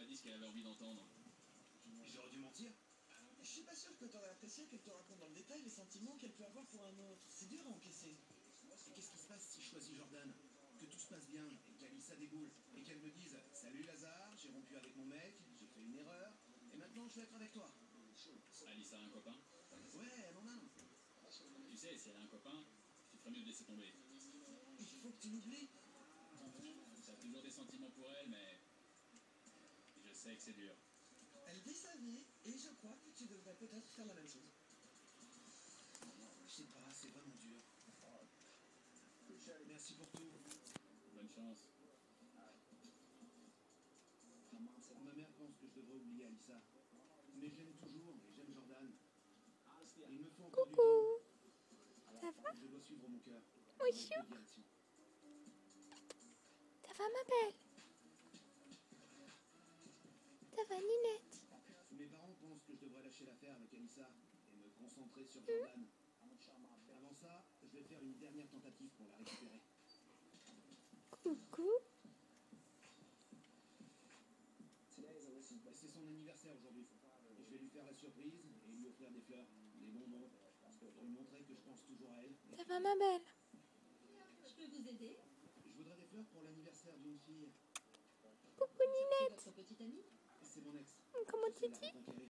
pas dit ce qu'elle avait envie d'entendre. J'aurais dû mentir. Je suis pas sûr que t'aurais apprécié qu'elle te raconte dans le détail les sentiments qu'elle peut avoir pour un autre. C'est dur à encaisser. Et qu'est-ce qui se passe si je choisis Jordan? Que tout se passe bien et qu'Alissa déboule et qu'elle me dise salut Lazare, j'ai rompu avec mon mec, j'ai fait une erreur et maintenant je vais être avec toi. Alice a un copain. Ouais, elle en a un. Tu sais, si elle a un copain, tu ferais mieux de laisser tomber. Il faut que tu l'oublies. T'as toujours des sentiments pour elle, mais je sais que c'est dur. Elle vit sa vie et je crois que tu devrais peut-être faire la même chose. Je sais pas, c'est vraiment dur. Merci pour tout. Bonne chance. Ma mère pense que je devrais oublier Alissa. Mais je l'aime toujours et j'aime Jordan. Il me faut encore du temps. Coucou, ça va? Je dois suivre mon cœur. Oui, Dans chou. deux directions. Ça va ma belle? Ça va Ninette? Mes parents pensent que je devrais lâcher l'affaire avec Alissa et me concentrer sur Jordan. Avant ça, je vais faire une dernière tentative pour la récupérer. Coucou. C'est son anniversaire aujourd'hui. Et je vais lui faire la surprise et lui offrir des fleurs, des bonbons, pour lui montrer que je pense toujours à elle. Ça va ma belle? Je peux vous aider? Je voudrais des fleurs pour l'anniversaire d'une fille. Coucou C'est Ninette. votre petite amie? C'est mon ex. Comment tu C'est la dis? reconquérir.